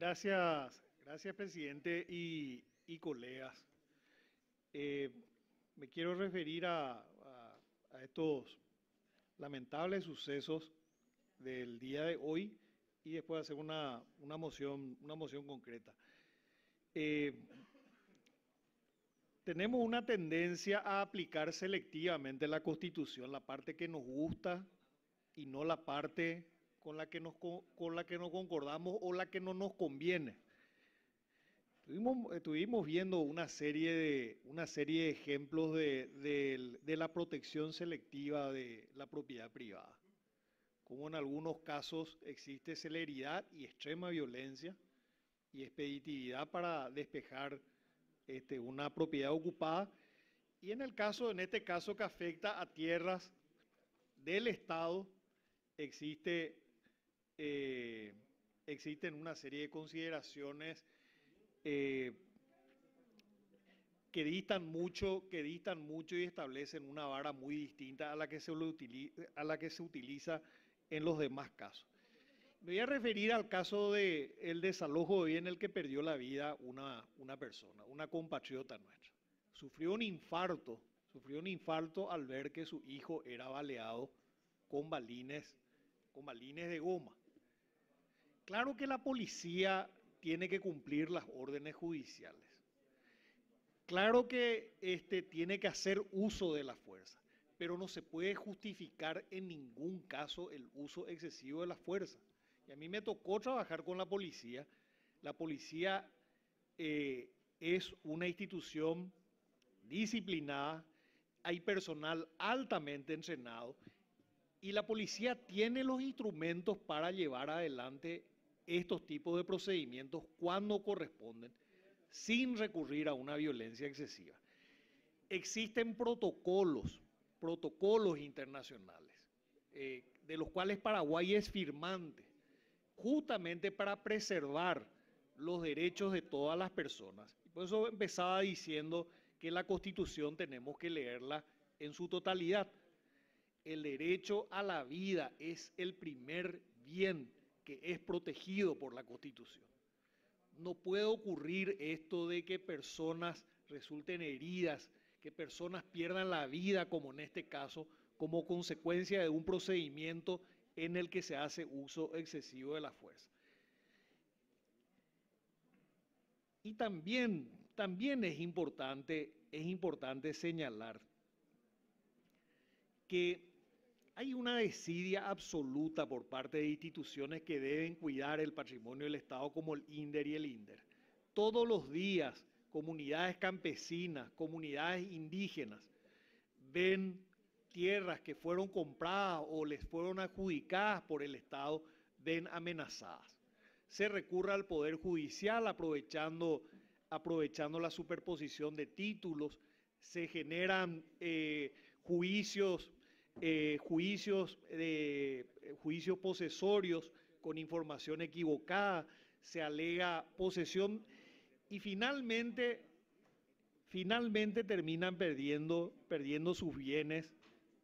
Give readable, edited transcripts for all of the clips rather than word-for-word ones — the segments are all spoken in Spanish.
Gracias, presidente y colegas. Me quiero referir a estos lamentables sucesos del día de hoy y después hacer una moción concreta. Tenemos una tendencia a aplicar selectivamente la Constitución, la parte que nos gusta y no la parte con la que no concordamos o la que no nos conviene. Estuvimos viendo una serie de ejemplos de la protección selectiva de la propiedad privada, como en algunos casos existe celeridad y extrema violencia y expeditividad para despejar una propiedad ocupada, y en este caso que afecta a tierras del Estado, existen una serie de consideraciones que distan mucho y establecen una vara muy distinta a la que se utiliza en los demás casos. Me voy a referir al caso del desalojo de bien en el que perdió la vida una persona, una compatriota nuestra. Sufrió un infarto al ver que su hijo era baleado con balines de goma. Claro que la policía tiene que cumplir las órdenes judiciales. Claro que tiene que hacer uso de la fuerza, pero no se puede justificar en ningún caso el uso excesivo de la fuerza. Y a mí me tocó trabajar con la policía. La policía es una institución disciplinada, hay personal altamente entrenado y la policía tiene los instrumentos para llevar adelante estos tipos de procedimientos cuando corresponden, sin recurrir a una violencia excesiva. Existen protocolos internacionales, de los cuales Paraguay es firmante, justamente para preservar los derechos de todas las personas. Y por eso empezaba diciendo que la Constitución tenemos que leerla en su totalidad. El derecho a la vida es el primer bien que es protegido por la Constitución. No puede ocurrir esto de que personas resulten heridas, que personas pierdan la vida, como en este caso, como consecuencia de un procedimiento en el que se hace uso excesivo de la fuerza. Y también es importante señalar que hay una desidia absoluta por parte de instituciones que deben cuidar el patrimonio del Estado, como el INDER y el INDER. Todos los días, comunidades campesinas, comunidades indígenas, ven tierras que fueron compradas o les fueron adjudicadas por el Estado, ven amenazadas. Se recurre al Poder Judicial aprovechando la superposición de títulos, se generan juicios posesorios con información equivocada, se alega posesión y finalmente terminan perdiendo sus bienes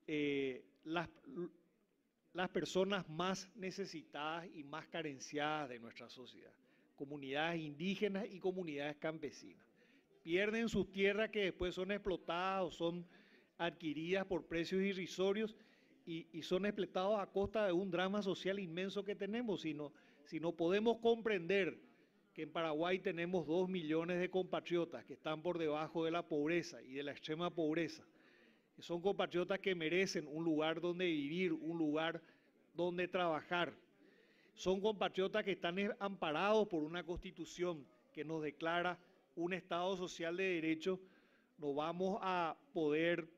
las personas más necesitadas y más carenciadas de nuestra sociedad, comunidades indígenas y comunidades campesinas. Pierden sus tierras que después son explotadas o son adquiridas por precios irrisorios y son explotados a costa de un drama social inmenso que tenemos. Si no podemos comprender que en Paraguay tenemos 2 millones de compatriotas que están por debajo de la pobreza y de la extrema pobreza, que son compatriotas que merecen un lugar donde vivir, un lugar donde trabajar. Son compatriotas que están amparados por una Constitución que nos declara un Estado social de derecho. No vamos a poder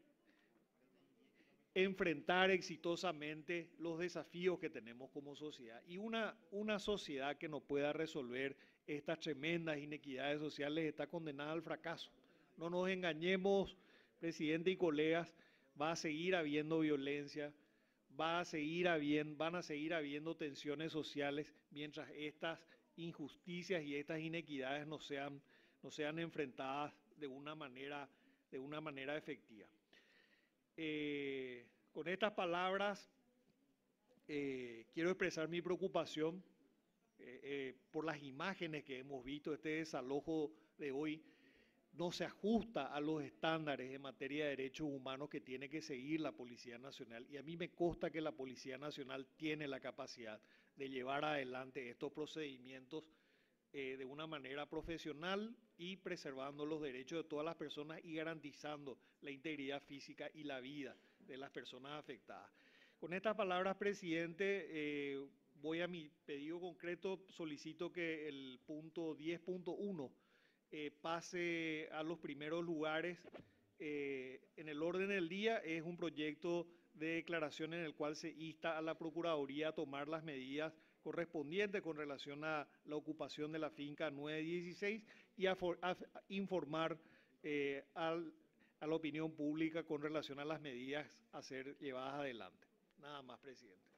enfrentar exitosamente los desafíos que tenemos como sociedad. Y una sociedad que no pueda resolver estas tremendas inequidades sociales está condenada al fracaso. No nos engañemos, presidente y colegas, va a seguir habiendo violencia, van a seguir habiendo tensiones sociales mientras estas injusticias y estas inequidades no sean enfrentadas de una manera efectiva. Con estas palabras quiero expresar mi preocupación por las imágenes que hemos visto, este desalojo de hoy no se ajusta a los estándares en materia de derechos humanos que tiene que seguir la Policía Nacional. Y a mí me consta que la Policía Nacional tiene la capacidad de llevar adelante estos procedimientos de una manera profesional y preservando los derechos de todas las personas y garantizando la integridad física y la vida de las personas afectadas. Con estas palabras, presidente, voy a mi pedido concreto. Solicito que el punto 10.1 pase a los primeros lugares. En el orden del día es un proyecto de declaración en el cual se insta a la Procuraduría a tomar las medidas correspondientes con relación a la ocupación de la finca 916 y a informar a la opinión pública con relación a las medidas a ser llevadas adelante. Nada más, presidente.